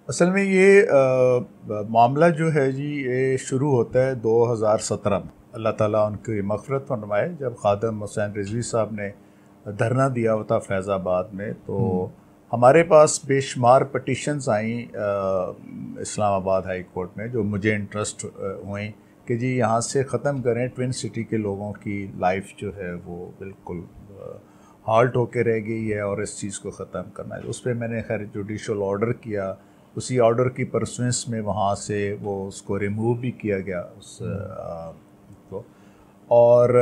असल में ये मामला जो है जी, ये शुरू होता है 2017 में। अल्लाह ताला उनकी मग़फ़िरत फरमाए। जब ख़ादम हुसैन रिज़वी साहब ने धरना दिया हुआ था फैज़ाबाद में, तो हमारे पास बेशुमार पटिशन्स आई इस्लामाबाद हाई कोर्ट में, जो मुझे इंटरेस्ट हुई कि जी यहाँ से ख़त्म करें। ट्विन सिटी के लोगों की लाइफ जो है वो बिल्कुल हाल्ट होके रह गई है और इस चीज़ को ख़त्म करना है। उस पर मैंने खैर जुडिशल ऑर्डर किया। उसी ऑर्डर की परसुएंस में वहाँ से वो उसको रिमूव भी किया गया उस को। और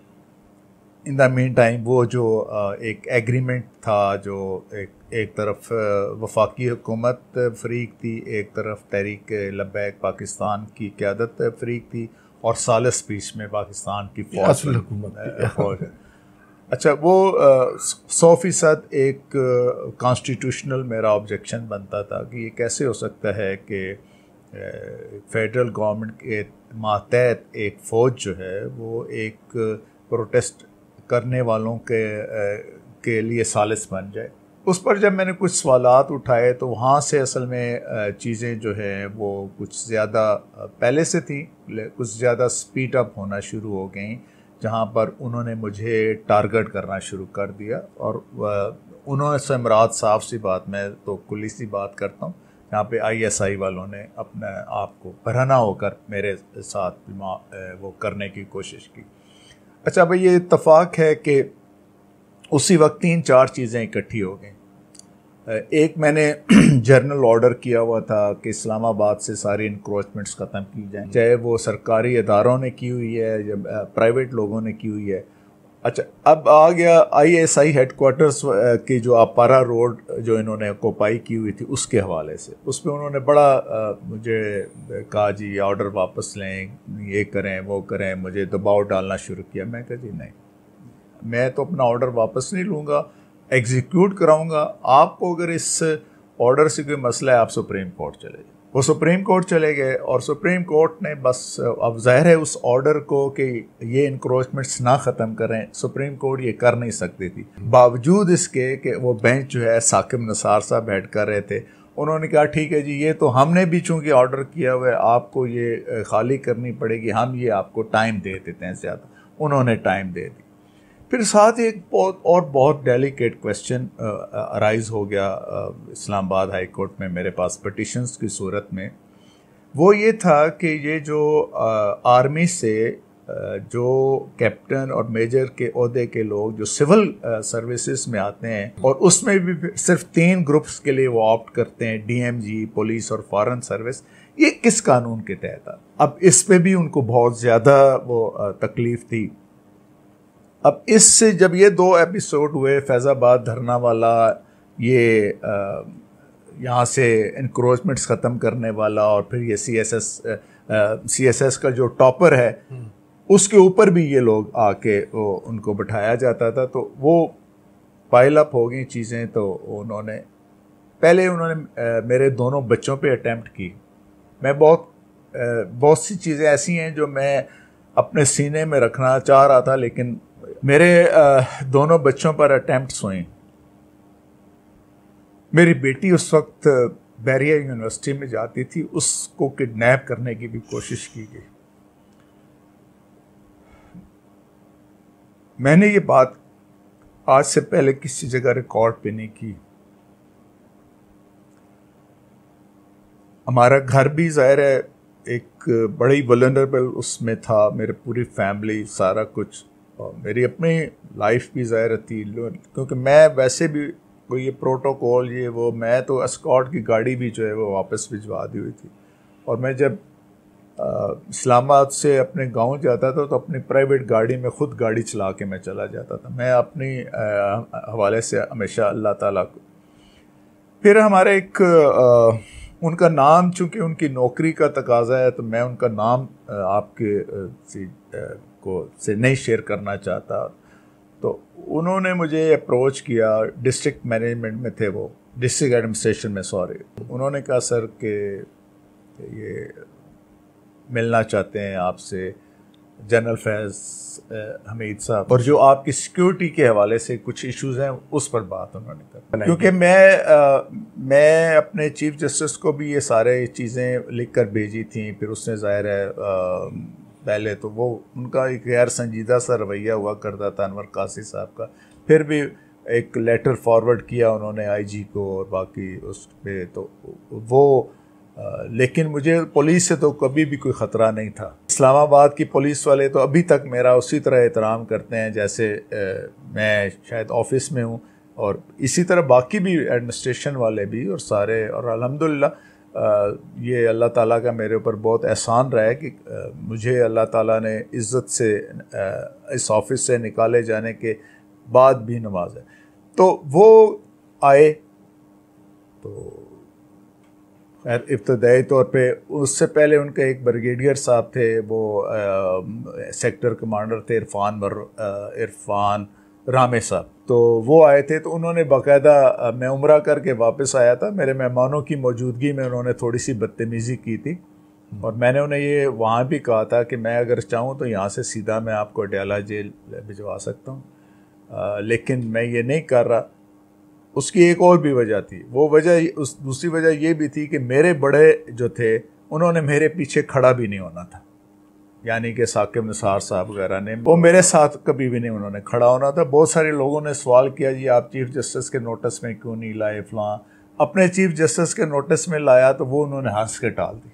इन द मीन टाइम वो जो एक एग्रीमेंट था, जो एक तरफ वफाकी हुकूमत फ़रीक थी, एक तरफ तहरीक लब्बैक पाकिस्तान की क़यादत फ़रीक थी, और सालिस बीच में पाकिस्तान की फ़ौज। अच्छा, वो 100% एक कॉन्स्टिट्यूशनल मेरा ऑब्जेक्शन बनता था कि ये कैसे हो सकता है कि फेडरल गवर्नमेंट के मातहत एक फ़ौज जो है वो एक प्रोटेस्ट करने वालों के लिए सालिस बन जाए। उस पर जब मैंने कुछ सवालात उठाए तो वहाँ से असल में चीज़ें जो हैं वो कुछ ज़्यादा पहले से थी, कुछ ज़्यादा स्पीड अप होना शुरू हो गई, जहाँ पर उन्होंने मुझे टारगेट करना शुरू कर दिया। और उन्होंने से मुराद साफ सी बात, मैं तो कुल्ली सी बात करता हूँ, यहाँ पे ISI वालों ने अपने आप को बरहना होकर मेरे साथ वो करने की कोशिश की। अच्छा भाई, ये इत्तफाक है कि उसी वक्त 3-4 चीज़ें इकट्ठी हो गई। एक, मैंने जर्नल ऑर्डर किया हुआ था कि इस्लामाबाद से सारी इंक्रोचमेंट्स ख़त्म की जाएं, चाहे वो सरकारी इदारों ने की हुई है या प्राइवेट लोगों ने की हुई है। अच्छा, अब आ गया ISI हेडक्वार्टर्स की जो अपारा रोड जो इन्होंने ऑक्युपाई की हुई थी, उसके हवाले से उस पर उन्होंने बड़ा मुझे कहा जी ऑर्डर वापस लें, ये करें वो करें, मुझे दबाव डालना शुरू किया। मैं कहा जी नहीं, मैं तो अपना ऑर्डर वापस नहीं लूँगा, एग्जीक्यूट कराऊंगा। आपको अगर इस ऑर्डर से कोई मसला है, आप सुप्रीम कोर्ट चले जाए। वो सुप्रीम कोर्ट चले गए और सुप्रीम कोर्ट ने बस, अब ज़ाहिर है उस ऑर्डर को कि ये इंक्रोचमेंट्स ना ख़त्म करें, सुप्रीम कोर्ट ये कर नहीं सकती थी। बावजूद इसके कि वो बेंच जो है साकिब निसार साहब बैठ कर रहे थे, उन्होंने कहा ठीक है जी, ये तो हमने भी चूँकि ऑर्डर किया हुआ है, आपको ये खाली करनी पड़ेगी, हम ये आपको टाइम दे देते हैं ज़्यादा। उन्होंने टाइम दे दी। फिर साथ ही एक बहुत डेलिकेट क्वेश्चन अराइज हो गया इस्लामाबाद हाई कोर्ट में मेरे पास पटिशन्स की सूरत में। वो ये था कि ये जो आर्मी से जो कैप्टन और मेजर के ओहदे के लोग जो सिविल सर्विसेज में आते हैं, और उसमें भी सिर्फ 3 ग्रुप्स के लिए वो ऑप्ट करते हैं, DMG, पुलिस और फॉरेन सर्विस, ये किस कानून के तहत था? अब इस पे भी उनको बहुत ज़्यादा वो तकलीफ थी। अब इससे जब ये 2 एपिसोड हुए, फैज़ाबाद धरना वाला, ये यहाँ से इंक्रोचमेंट्स ख़त्म करने वाला, और फिर ये CSS का जो टॉपर है उसके ऊपर भी ये लोग आके उनको बिठाया जाता था, तो वो पाइल अप हो गई चीज़ें। तो उन्होंने मेरे दोनों बच्चों पे अटेम्प्ट की। मैं बहुत सी चीज़ें ऐसी हैं जो मैं अपने सीने में रखना चाह रहा था, लेकिन मेरे दोनों बच्चों पर अटेम्प्ट्स हुए। मेरी बेटी उस वक्त बैरिया यूनिवर्सिटी में जाती थी, उसको किडनैप करने की भी कोशिश की गई। मैंने ये बात आज से पहले किसी जगह रिकॉर्ड पे नहीं की। हमारा घर भी ज़ाहिर है एक बड़ी वल्नरेबल उसमें था, मेरे पूरी फैमिली, सारा कुछ, और मेरी अपनी लाइफ भी ज़ाहिर थी, क्योंकि मैं वैसे भी कोई ये प्रोटोकॉल ये वो, मैं तो एस्कॉर्ट की गाड़ी भी जो है वो वापस भिजवा दी हुई थी। और मैं जब इस्लामाबाद से अपने गांव जाता था तो अपनी प्राइवेट गाड़ी में ख़ुद गाड़ी चला के मैं चला जाता था। मैं अपनी हवाले से हमेशा अल्लाह ताला को। फिर हमारे एक उनका नाम, चूँकि उनकी नौकरी का तकाजा है, तो मैं उनका नाम आपके से नहीं शेयर करना चाहता। तो उन्होंने मुझे अप्रोच किया, डिस्ट्रिक्ट मैनेजमेंट में थे वो, डिस्ट्रिक्ट एडमिनिस्ट्रेशन में, सॉरी। उन्होंने कहा सर कि ये मिलना चाहते हैं आपसे। जनरल फैज़ हमीद साहब, और जो आपकी सिक्योरिटी के हवाले से कुछ इश्यूज हैं उस पर बात उन्होंने कर, क्योंकि मैं अपने चीफ जस्टिस को भी ये सारे चीज़ें लिख कर भेजी थी। फिर उसने ज़ाहिर है पहले तो वो उनका एक गैर संजीदा सा रवैया हुआ करता था अनवर कासी साहब का, फिर भी एक लेटर फॉरवर्ड किया उन्होंने आईजी को और बाकी उस पे तो वो लेकिन मुझे पुलिस से तो कभी भी कोई ख़तरा नहीं था। इस्लामाबाद की पुलिस वाले तो अभी तक मेरा उसी तरह एहतराम करते हैं जैसे मैं शायद ऑफिस में हूँ, और इसी तरह बाकी भी एडमिनिस्ट्रेशन वाले भी और सारे। और अल्हम्दुलिल्लाह ये अल्लाह ताला का मेरे ऊपर बहुत एहसान रहा है कि मुझे अल्लाह ताला ने इज़्ज़त से इस ऑफिस से निकाले जाने के बाद भी नवाज है। तो वो आए तो खैर इब्तदाई तौर पे उससे पहले उनके एक ब्रिगेडियर साहब थे, वो सेक्टर कमांडर थे इरफान रामे साहब, तो वो आए थे। तो उन्होंने बाकायदा मैं उम्रा करके वापस आया था, मेरे मेहमानों की मौजूदगी में उन्होंने थोड़ी सी बदतमीज़ी की थी, और मैंने उन्हें ये वहाँ भी कहा था कि मैं अगर चाहूँ तो यहाँ से सीधा मैं आपको अडयाला जेल भिजवा सकता हूँ, लेकिन मैं ये नहीं कर रहा। उसकी एक और भी वजह थी, वो वजह उस दूसरी वजह ये भी थी कि मेरे बड़े जो थे उन्होंने मेरे पीछे खड़ा भी नहीं होना था, यानी कि साकिब निसार साहब वगैरह ने, वो मेरे साथ कभी भी नहीं उन्होंने खड़ा होना था। बहुत सारे लोगों ने सवाल किया जी आप चीफ जस्टिस के नोटिस में क्यों नहीं लाए फलां, अपने चीफ जस्टिस के नोटिस में लाया तो वो उन्होंने हंस के टाल दी।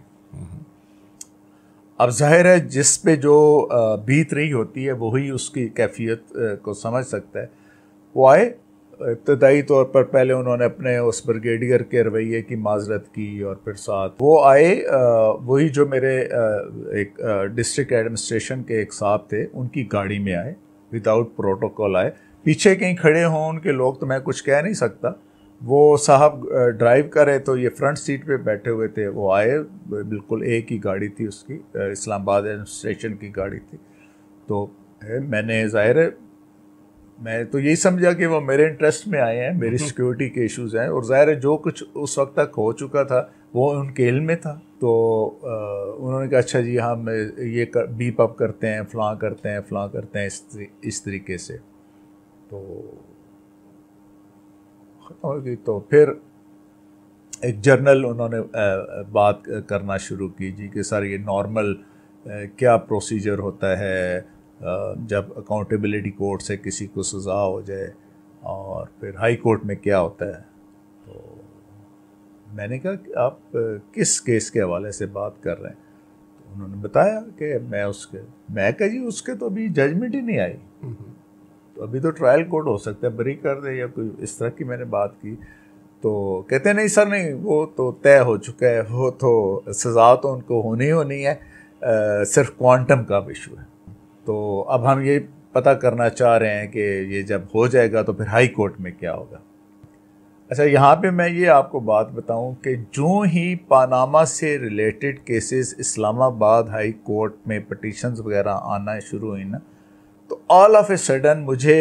अब जाहिर है जिस पे जो बीत रही होती है वही उसकी कैफियत को समझ सकता है। वो आए, इब्तदाई तौर पर पहले उन्होंने अपने उस ब्रिगेडियर के रवैये की माजरत की, और फिर साथ वो आए वही जो मेरे एक डिस्ट्रिक्ट एडमिनिस्ट्रेशन के एक साहब थे उनकी गाड़ी में आए, विदाउट प्रोटोकॉल आए। पीछे कहीं खड़े हों उनके लोग तो मैं कुछ कह नहीं सकता, वो साहब ड्राइव करे तो ये फ्रंट सीट पे बैठे हुए थे। वो आए, बिल्कुल एक ही गाड़ी थी उसकी, इस्लामाबाद एडमिनिस्ट्रेशन की गाड़ी थी। तो मैंने ज़ाहिर है मैं तो यही समझा कि वो मेरे इंटरेस्ट में आए हैं, मेरी सिक्योरिटी के इश्यूज़ हैं, और ज़ाहिर है जो कुछ उस वक्त तक हो चुका था वो उनके इल्म में था। तो उन्होंने कहा अच्छा जी हम ये बीप अप करते हैं, फ़लाँ करते हैं, फ़लाँ करते हैं, इस तरीके से। तो ख़त्म हो गई। तो फिर एक जर्नल उन्होंने बात करना शुरू की जी कि सर ये नॉर्मल क्या प्रोसीजर होता है जब अकाउंटेबिलिटी कोर्ट से किसी को सज़ा हो जाए, और फिर हाई कोर्ट में क्या होता है। तो मैंने कहा कि आप किस केस के हवाले से बात कर रहे हैं। तो उन्होंने बताया कि मैं कहा जी उसके तो अभी जजमेंट ही नहीं आई, तो अभी तो ट्रायल कोर्ट हो सकता है बरी कर दे या कोई इस तरह की मैंने बात की। तो कहते नहीं सर नहीं, वो तो तय हो चुका है, वो तो सज़ा तो उनको होनी है, सिर्फ क्वांटम का इशू है। तो अब हम ये पता करना चाह रहे हैं कि ये जब हो जाएगा तो फिर हाई कोर्ट में क्या होगा। अच्छा यहाँ पे मैं ये आपको बात बताऊं कि जो ही पानामा से related cases Islamabad high court में पिटीशंस वगैरह आना शुरू हुई ना, तो ऑल ऑफ ए सडन मुझे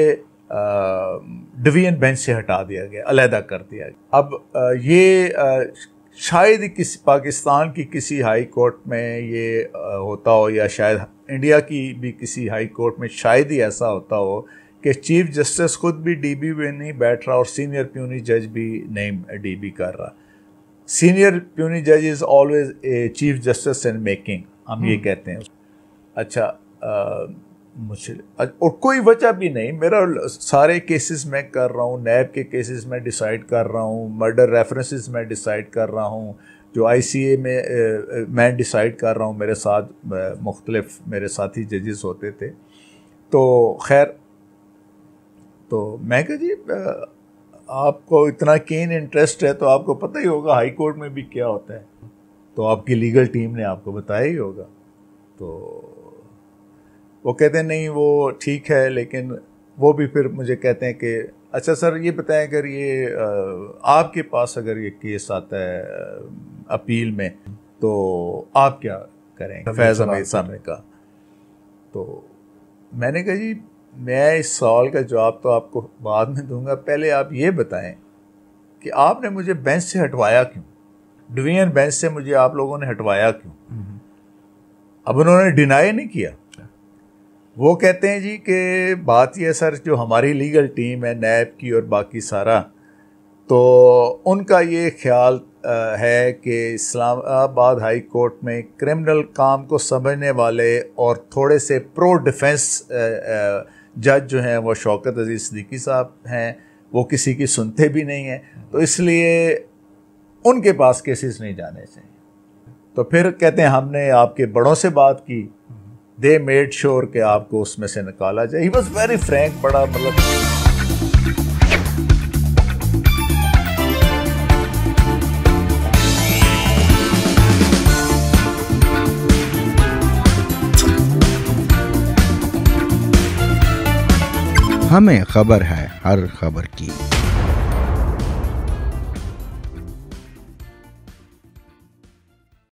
डिवीजन बेंच से हटा दिया गया, अलहदा कर दिया गया। अब ये शायद किसी पाकिस्तान की किसी हाई कोर्ट में ये होता हो, या शायद इंडिया की भी किसी हाई कोर्ट में शायद ही ऐसा होता हो कि चीफ जस्टिस खुद भी डीबी में नहीं बैठ रहा और सीनियर प्यूनी जज भी नहीं डीबी कर रहा। सीनियर प्यूनी जज is always a chief justice in making, हम ये कहते हैं। अच्छा मुझे और कोई वजह भी नहीं, मेरा सारे केसेस मैं कर रहा हूँ, नैब के केसेस में डिसाइड कर रहा हूँ, मर्डर रेफरेंसेस में डिसाइड कर रहा हूँ, जो ICA में मैं डिसाइड कर रहा हूँ, मेरे साथ मुख्तलिफ मेरे साथी जजेस होते थे। तो खैर तो मैं कहा जी आपको इतना कीन इंटरेस्ट है तो आपको पता ही होगा हाई कोर्ट में भी क्या होता है, तो आपकी लीगल टीम ने आपको बताया ही होगा। तो वो कहते हैं नहीं वो ठीक है, लेकिन वो भी फिर मुझे कहते हैं कि अच्छा सर ये बताएं अगर ये आपके पास अगर ये केस आता है अपील में तो आप क्या करेंगे, फैज़ हमीद साहब ने कहा। तो मैंने कहा जी मैं इस सवाल का जवाब तो आपको बाद में दूंगा, पहले आप ये बताएं कि आपने मुझे बेंच से हटवाया क्यों, डिवीजन बेंच से मुझे आप लोगों ने हटवाया क्यों। अब उन्होंने डिनाई नहीं किया, वो कहते हैं जी कि बात ये सर, जो हमारी लीगल टीम है नैब की और बाकी सारा, तो उनका ये ख्याल है कि इस्लामाबाद हाई कोर्ट में क्रिमिनल काम को समझने वाले और थोड़े से प्रो डिफेंस जज जो हैं वो शौकत अजीज़ सिद्दीकी साहब हैं, वो किसी की सुनते भी नहीं हैं, तो इसलिए उनके पास केसेस नहीं जाने चाहिए। तो फिर कहते हैं हमने आपके बड़ों से बात की, दे मेड श्योर कि आपको उसमें से निकाला जाए। ही वॉज वेरी फ्रैंक, बड़ा मतलब हमें खबर है हर खबर की।